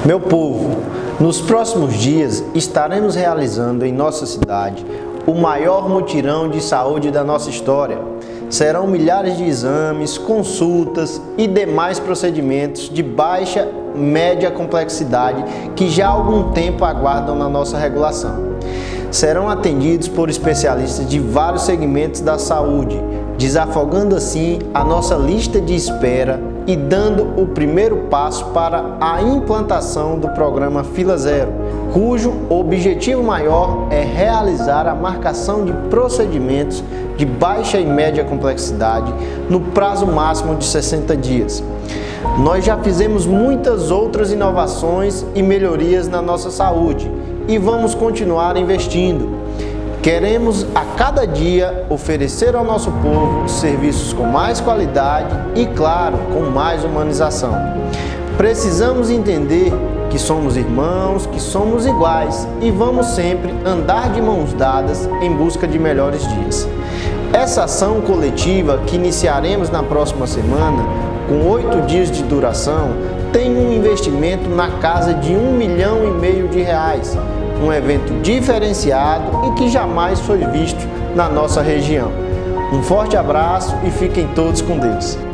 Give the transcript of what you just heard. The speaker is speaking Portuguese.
Meu povo, nos próximos dias estaremos realizando em nossa cidade o maior mutirão de saúde da nossa história. Serão milhares de exames, consultas e demais procedimentos de baixa, média complexidade que já há algum tempo aguardam na nossa regulação. Serão atendidos por especialistas de vários segmentos da saúde, desafogando assim a nossa lista de espera e dando o primeiro passo para a implantação do programa Fila Zero, cujo objetivo maior é realizar a marcação de procedimentos de baixa e média complexidade no prazo máximo de 60 dias. Nós já fizemos muitas outras inovações e melhorias na nossa saúde e vamos continuar investindo. Queremos a cada dia oferecer ao nosso povo serviços com mais qualidade e, claro, com mais humanização. Precisamos entender que somos irmãos, que somos iguais e vamos sempre andar de mãos dadas em busca de melhores dias. Essa ação coletiva que iniciaremos na próxima semana, com 8 dias de duração, tem um investimento na casa de R$1,5 milhão. Um evento diferenciado e que jamais foi visto na nossa região. Um forte abraço e fiquem todos com Deus.